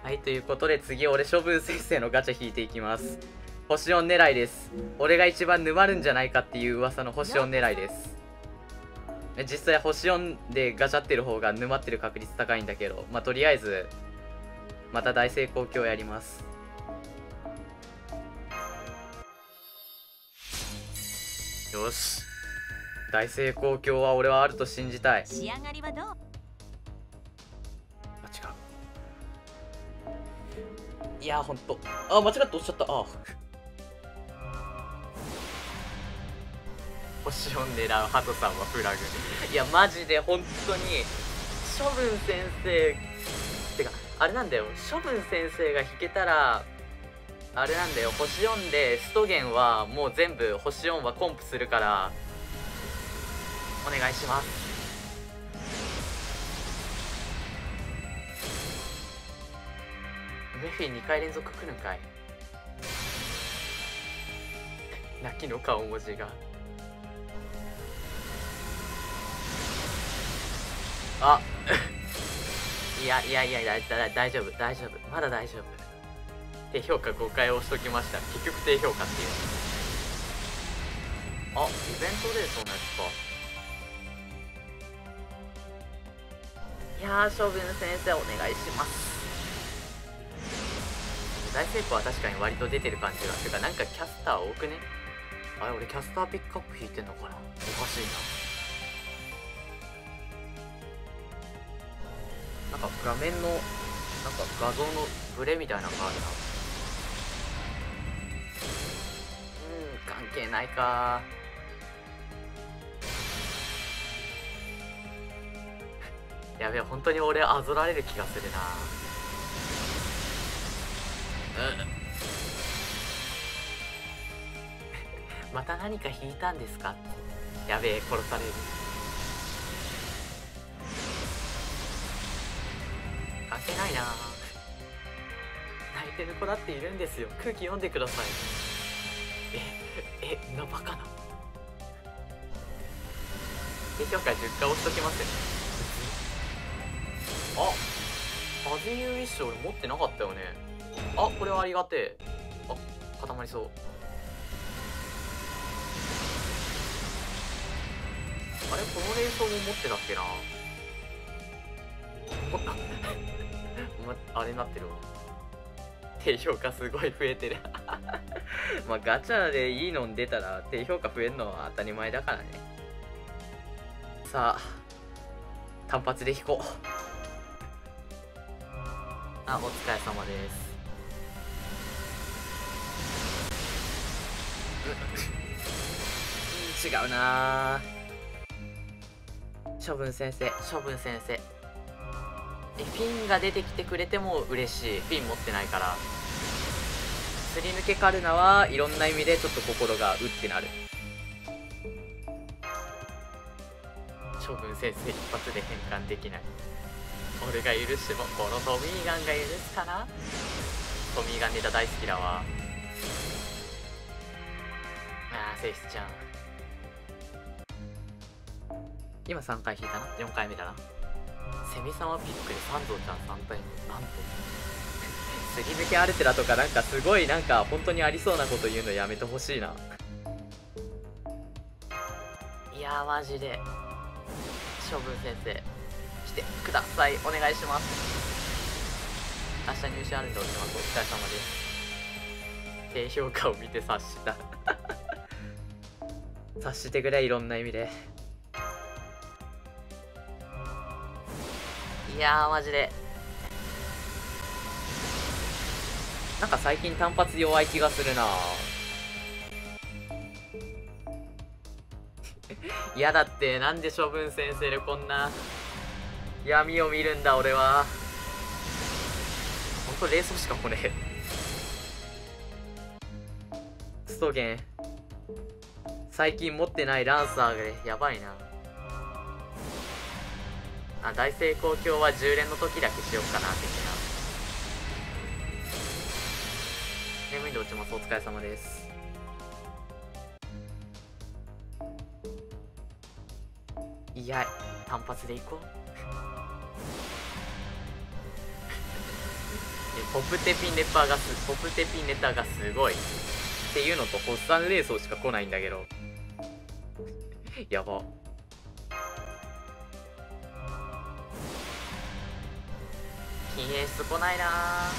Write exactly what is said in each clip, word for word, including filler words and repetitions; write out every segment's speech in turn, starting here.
はい、ということで次俺処分先生のガチャ引いていきます。星よん狙いです。俺が一番沼るんじゃないかっていう噂の星よん狙いです。実際星よんでガチャってる方が沼ってる確率高いんだけど、まあとりあえずまた大成功鏡やります。よし、大成功鏡は俺はあると信じたい。 仕上がりはどう？ あ、違う。いやーほんと、あ、間違って押しちゃった。あ星を狙うハトさんはフラグ。いやマジで本当に処分先生てかあれなんだよ、処分先生が引けたらあれなんだよ、星よんでストゲンはもう全部星よんはコンプするからお願いします。メフィにかい連続来るんかい。泣きの顔文字が。あいやいやいやだだ大丈夫大丈夫、まだ大丈夫。低評価ごかい押しときました。結局低評価っていう。あ、イベントでそんなやつか。いやー処分先生お願いします。大成功は確かに割と出てる感じが。てかなんかキャスター多くね。あれ俺キャスターピックアップ引いてんのかな。おかしいな。なんか画面のなんか画像のブレみたいなのがあるな。うん関係ないか。やべえ本当に俺あぞられる気がするな。うんまた何か引いたんですか。やべえ殺される。関係ないな。泣いてる子だっているんですよ。空気読んでください。ええのバカな。低評価じゅっかい押しときますよ。あアゼユー一生俺持ってなかったよね。あこれはありがてえ。あ固まりそう。あれこの連想も持ってたっけな。ま、あれなってるわ。低評価すごい増えてるまあガチャでいいの出たら低評価増えるのは当たり前だからね。さあ単発で引こう。あお疲れ様です。違うな。処分先生処分先生えフィンが出てきてくれても嬉しい。フィン持ってないから。すり抜けカルナはいろんな意味でちょっと心がうってなる。処分先生一発で変換できない。俺が許してもこのトミーガンが許すかな。トミーガンネタ大好きだわ。ああセイスちゃん今さんかい引いたな。よんかいめだな。セミ様ピックで三蔵ちゃんさん体なんとすり抜けアルテラとかなんかすごいなんか本当にありそうなこと言うのやめてほしいな。いやーマジで処分先生来てくださいお願いします。明日入試あるんでおります。お疲れ様です。低評価を見て察した察してくれいろんな意味で。いやーマジでなんか最近単発弱い気がするな嫌だって。なんで処分先生でこんな闇を見るんだ俺は。ほんと冷蔵しかこれストゲン最近持ってないランサーでやばいな。あ大成功鏡はじゅう連の時だけしようかな的な。眠いんで落ちます。お疲れ様です。いや単発でいこうポプテピネタがすポプテピネタがすごいっていうのとホッサンレーソーしか来ないんだけどやば。禁煙室来ないな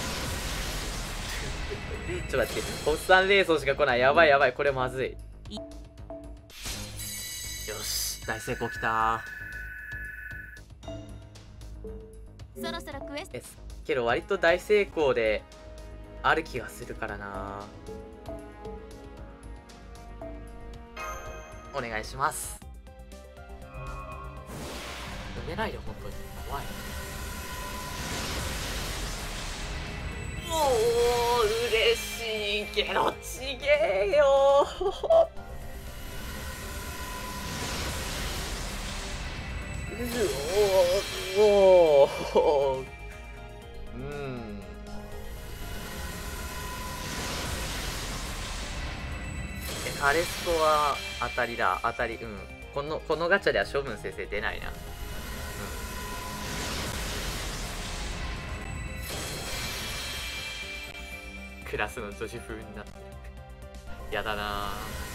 ちょっと待って、ホッサンレーソーしか来ない。やばいやばい、これまずい。よし、大成功きたそろそろクエストですけど割と大成功である気がするからな。お願いします。埋めないで、本当に怖い。おお嬉しいけどちげえようおおうんえカレスコは当たりだ。当たり。うん、このこのガチャでは処分先生出ないな。クラスの女子風になってやだな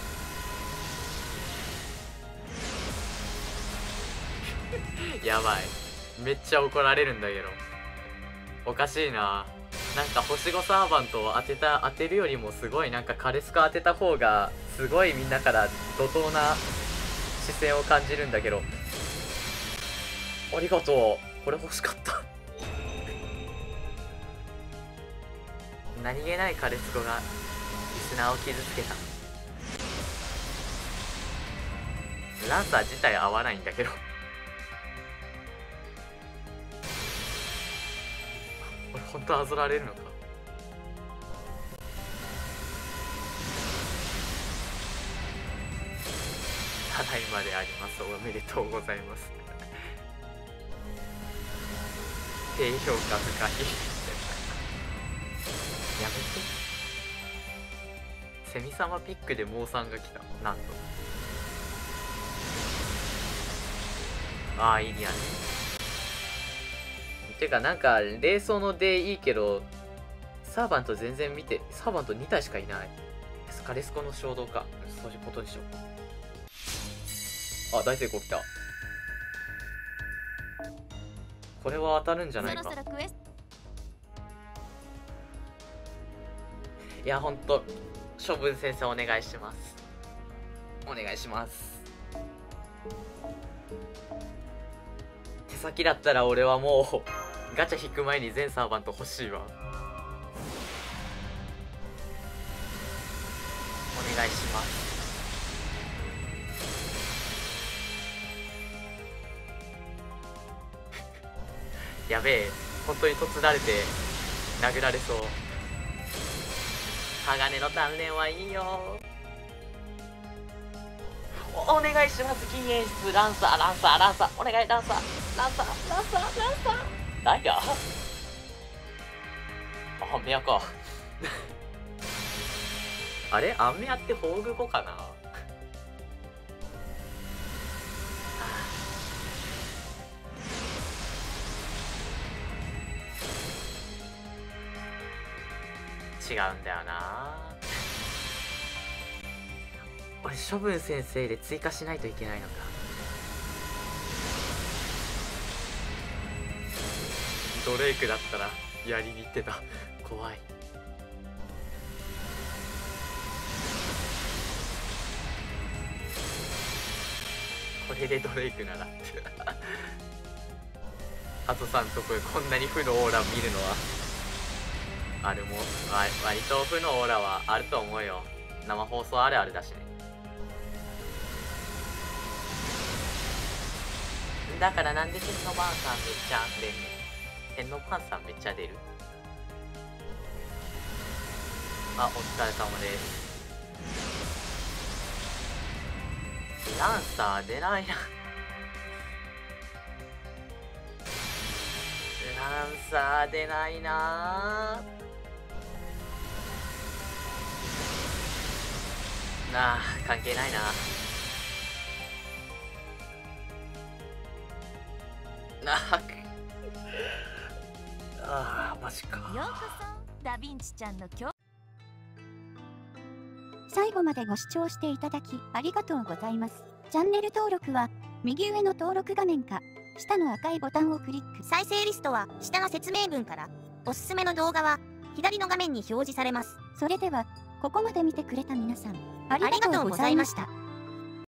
やばい、めっちゃ怒られるんだけど。おかしいな。なんか星ごサーバントを当てた当てるよりもすごいなんかカレスコ当てた方がすごいみんなから怒涛な視線を感じるんだけど。ありがとう、これ欲しかった何気ないカレスコがリスナーを傷つけた。ランサー自体合わないんだけどこれ本当あぞられるのか。ただいまであります。おめでとうございます低評価深いやめて。セミ様ピックでモーさんが来た。なんとああいいやね。てかなんか霊装の出いいけどサーバント全然見て、サーバントに体しかいない。カレスコの衝動か。そういうことでしょう。あ、大成功来た。これは当たるんじゃないか。 そろそろクエストいや、ほんと処分先生お願いします。お願いします。手先だったら俺はもうガチャ引く前に全サーバント欲しいわ。お願いします。やべえ、本当にとつられて殴られそう。鋼の鍛錬はいいよ。 お, お願いします。禁煙室ランサーランサーランサーお願い。ランサーランサーランサーランサーダイヤあんめやかあれアンメアって宝具庫かな。違うんだよな。俺処分先生で追加しないといけないのか。ドレイクだったらやりに行ってた。怖い。これでドレイクならってハトさんとこでこんなに負のオーラ見るのはあるもん。割と負のオーラはあると思うよ。生放送あるあるだしね。だからなんで天の番さんめっちゃ出んねん。天の番さんめっちゃ出る。あ、お疲れ様です。ランサー出ないなランサー出ないななあ、関係ないな。なああーマジか。 ようこそダヴィンチちゃんの今日。 最後までご視聴していただきありがとうございます。チャンネル登録は右上の登録画面か下の赤いボタンをクリック。 再生リストは下の説明文から、おすすめの動画は左の画面に表示されます。 それではここまで見てくれた皆さんありありがとうがとうごございましざいましたた。